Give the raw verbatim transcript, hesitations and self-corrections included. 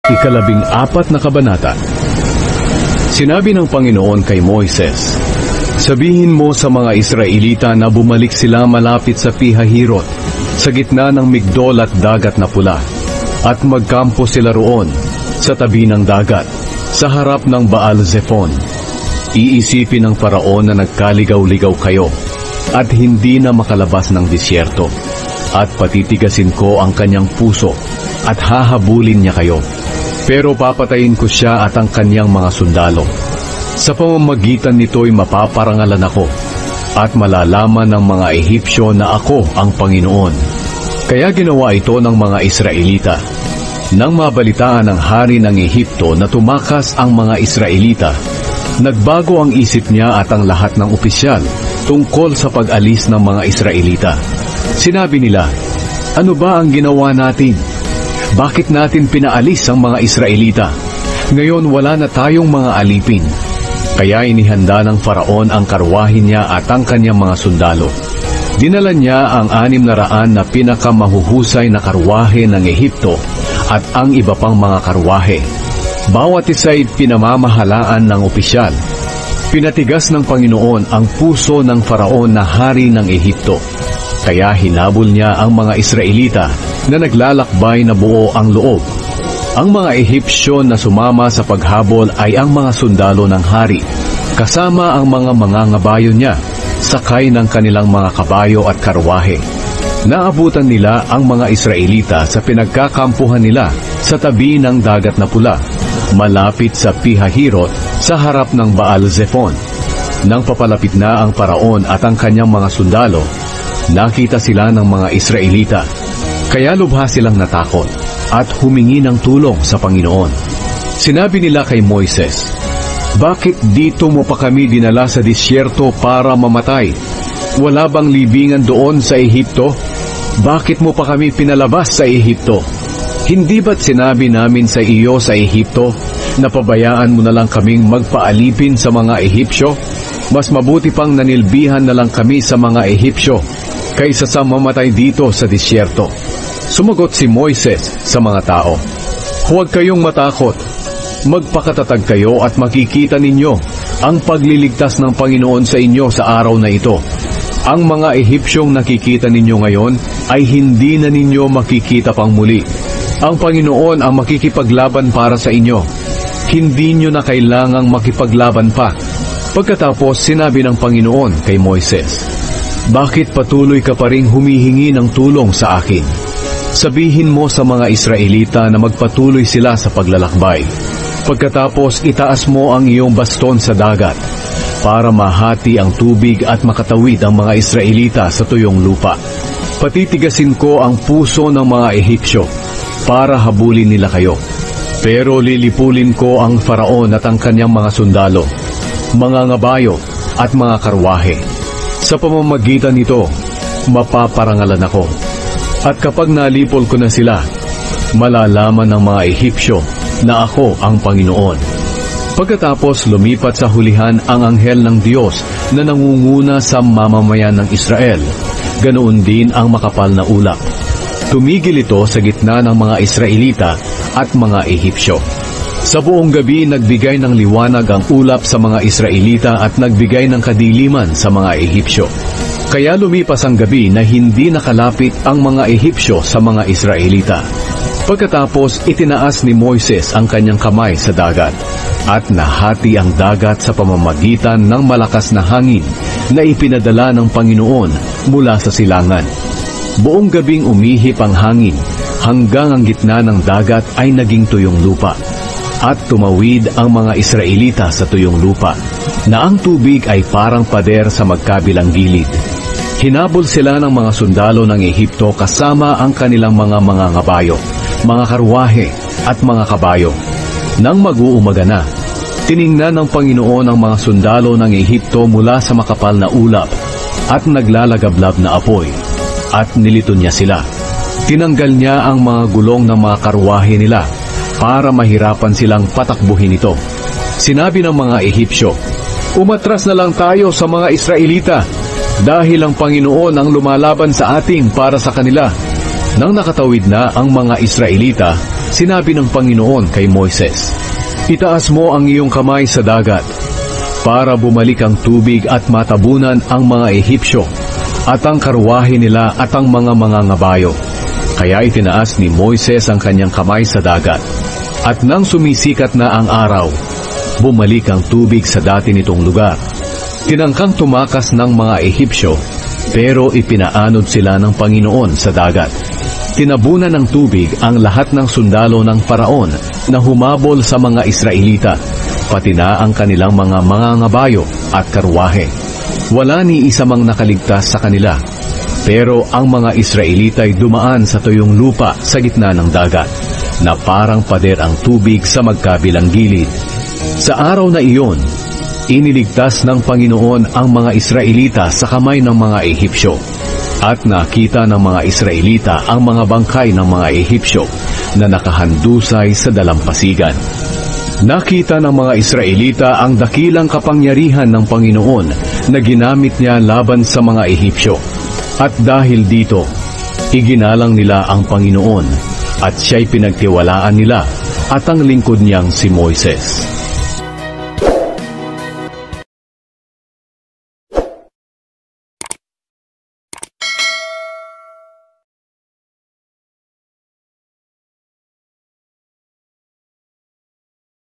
Ikalabing apat na kabanata. Sinabi ng Panginoon kay Moises, sabihin mo sa mga Israelita na bumalik sila malapit sa Pihahirot, sa gitna ng Migdol at dagat na pula, at magkampo sila roon, sa tabi ng dagat, sa harap ng Baal Zephon. Iisipin ng Paraon na nagkaligaw-ligaw kayo, at hindi na makalabas ng disyerto, at patitigasin ko ang kanyang puso, at hahabulin niya kayo. Pero papatayin ko siya at ang kanyang mga sundalo. Sa pamamagitan nito'y mapaparangalan ako, at malalaman ng mga Ehipsyo na ako ang Panginoon. Kaya ginawa ito ng mga Israelita. Nang mabalitaan ng hari ng Ehipto na tumakas ang mga Israelita, nagbago ang isip niya at ang lahat ng opisyal tungkol sa pag-alis ng mga Israelita. Sinabi nila, ano ba ang ginawa natin? Bakit natin pinaalis ang mga Israelita? Ngayon wala na tayong mga alipin. Kaya inihanda ng Faraon ang karwahe niya at ang kanyang mga sundalo. Dinala niya ang anim na raan na pinakamahuhusay na karwahe ng Ehipto at ang iba pang mga karwahe. Bawat isa'y pinamamahalaan ng opisyal. Pinatigas ng Panginoon ang puso ng Faraon na hari ng Ehipto. Kaya hinabol niya ang mga Israelita na naglalakbay na buo ang loob. Ang mga Ehipsyo na sumama sa paghabol ay ang mga sundalo ng hari, kasama ang mga mangangabayo niya, sakay ng kanilang mga kabayo at karwahe. Naabutan nila ang mga Israelita sa pinagkakampuhan nila sa tabi ng dagat na pula, malapit sa Pihahirot sa harap ng Baal Zephon. Nang papalapit na ang Paraon at ang kanyang mga sundalo, nakita sila ng mga Israelita. Kaya lubha silang natakot at humingi ng tulong sa Panginoon. Sinabi nila kay Moises, bakit dito mo pa kami dinala sa disyerto para mamatay? Wala bang libingan doon sa Ehipto? Bakit mo pa kami pinalabas sa Ehipto? Hindi ba't sinabi namin sa iyo sa Ehipto na pabayaan mo na lang kaming magpaalipin sa mga Ehipsyo? Mas mabuti pang nanilbihan na lang kami sa mga Ehipsyo kaysa sa mamatay dito sa disyerto. Sumagot si Moises sa mga tao, huwag kayong matakot. Magpakatatag kayo at makikita ninyo ang pagliligtas ng Panginoon sa inyo sa araw na ito. Ang mga Ehipsyong nakikita ninyo ngayon ay hindi na ninyo makikita pang muli. Ang Panginoon ang makikipaglaban para sa inyo. Hindi nyo na kailangang makipaglaban pa. Pagkatapos sinabi ng Panginoon kay Moises, bakit patuloy ka pa ring humihingi ng tulong sa akin? Sabihin mo sa mga Israelita na magpatuloy sila sa paglalakbay. Pagkatapos itaas mo ang iyong baston sa dagat para mahati ang tubig at makatawid ang mga Israelita sa tuyong lupa. Patitigasin ko ang puso ng mga Ehipsyo para habulin nila kayo. Pero lilipulin ko ang Faraon at ang kanyang mga sundalo, mga ngabayo at mga karwahe. Sa pamamagitan nito, mapaparangalan ako. At kapag nalipol ko na sila, malalaman ng mga Ehipsyo na ako ang Panginoon. Pagkatapos lumipat sa hulihan ang anghel ng Diyos na nangunguna sa mamamayan ng Israel. Ganoon din ang makapal na ulap. Tumigil ito sa gitna ng mga Israelita at mga Ehipsyo. Sa buong gabi nagbigay ng liwanag ang ulap sa mga Israelita at nagbigay ng kadiliman sa mga Ehipsyo. Kaya lumipas ang gabi na hindi nakalapit ang mga Ehipsyo sa mga Israelita. Pagkatapos itinaas ni Moises ang kanyang kamay sa dagat at nahati ang dagat sa pamamagitan ng malakas na hangin na ipinadala ng Panginoon mula sa silangan. Buong gabing umihip ang hangin hanggang ang gitna ng dagat ay naging tuyong lupa. At tumawid ang mga Israelita sa tuyong lupa, na ang tubig ay parang pader sa magkabilang gilid. Hinabol sila ng mga sundalo ng Ehipto kasama ang kanilang mga mga ngabayo, mga karwahe at mga kabayo. Nang mag-uumaga na, tiningnan ng Panginoon ang mga sundalo ng Ehipto mula sa makapal na ulap at naglalagablab na apoy, at nilito niya sila. Tinanggal niya ang mga gulong ng mga karwahe nila para mahirapan silang patakbuhin ito. Sinabi ng mga Ehipsyo, umatras na lang tayo sa mga Israelita dahil ang Panginoon ang lumalaban sa atin para sa kanila. Nang nakatawid na ang mga Israelita, sinabi ng Panginoon kay Moises, "Itaas mo ang iyong kamay sa dagat para bumalik ang tubig at matabunan ang mga Ehipsyo at ang karwahe nila at ang mga mangangabayo." Kaya itinaas ni Moises ang kanyang kamay sa dagat. At nang sumisikat na ang araw, bumalik ang tubig sa dati nitong lugar. Tinangkang tumakas ng mga Ehipsyo, pero ipinaanod sila ng Panginoon sa dagat. Tinabunan ng tubig ang lahat ng sundalo ng Paraon na humabol sa mga Israelita, pati na ang kanilang mga mangangabayo at karwahe. Wala ni isa mang nakaligtas sa kanila, pero ang mga Israelita ay dumaan sa tuyong lupa sa gitna ng dagat, na parang pader ang tubig sa magkabilang gilid. Sa araw na iyon, iniligtas ng Panginoon ang mga Israelita sa kamay ng mga Ehipsyo, at nakita ng mga Israelita ang mga bangkay ng mga Ehipsyo na nakahandusay sa dalampasigan. Nakita ng mga Israelita ang dakilang kapangyarihan ng Panginoon na ginamit niya laban sa mga Ehipsyo. At dahil dito, iginalang nila ang Panginoon at siya'y pinagtiwalaan nila at ang lingkod niyang si Moises.